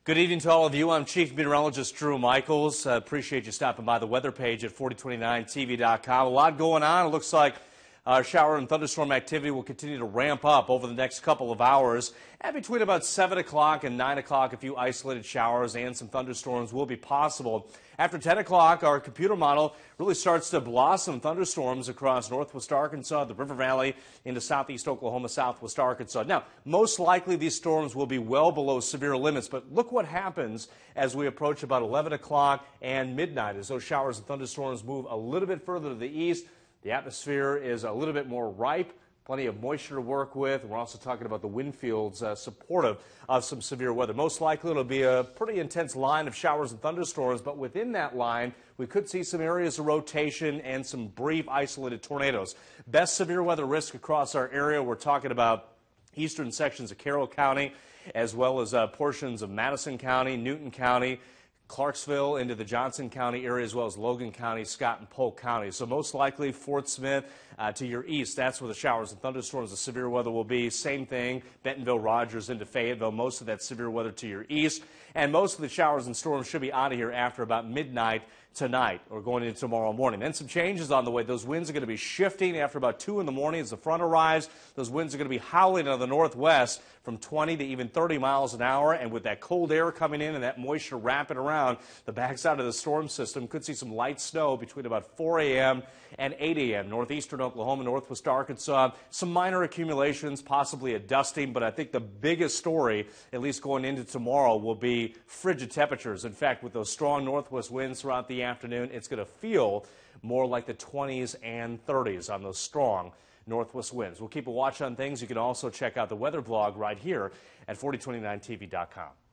Good evening to all of you. I'm Chief Meteorologist Drew Michaels. Appreciate you stopping by the weather page at 4029tv.com. A lot going on. It looks like shower and thunderstorm activity will continue to ramp up over the next couple of hours. And between about 7 o'clock and 9 o'clock, a few isolated showers and some thunderstorms will be possible. After 10 o'clock, our computer model really starts to blossom thunderstorms across northwest Arkansas, the River Valley, into southeast Oklahoma, southwest Arkansas. Now, most likely these storms will be well below severe limits, but look what happens as we approach about 11 o'clock and midnight. As those showers and thunderstorms move a little bit further to the east, the atmosphere is a little bit more ripe. Plenty of moisture to work with. We're also talking about the wind fields supportive of some severe weather. Most likely it'll be a pretty intense line of showers and thunderstorms, but within that line, we could see some areas of rotation and some brief isolated tornadoes. Best severe weather risk across our area, we're talking about eastern sections of Carroll County, as well as portions of Madison County, Newton County, Clarksville into the Johnson County area, as well as Logan County, Scott and Polk County. So most likely Fort Smith to your east, that's where the showers and thunderstorms, the severe weather will be. Same thing, Bentonville, Rogers into Fayetteville, most of that severe weather to your east. And most of the showers and storms should be out of here after about midnight tonight or going into tomorrow morning. Then some changes on the way. Those winds are going to be shifting after about 2 in the morning as the front arrives. Those winds are going to be howling out of the northwest from 20 to even 30 miles an hour. And with that cold air coming in and that moisture wrapping around the backside of the storm system, could see some light snow between about 4 a.m. and 8 a.m. Northeastern Oklahoma, northwest Arkansas. Some minor accumulations, possibly a dusting, but I think the biggest story, at least going into tomorrow, will be frigid temperatures. In fact, with those strong northwest winds throughout the afternoon, it's going to feel more like the 20s and 30s on those strong northwest winds. We'll keep a watch on things. You can also check out the weather blog right here at 4029tv.com.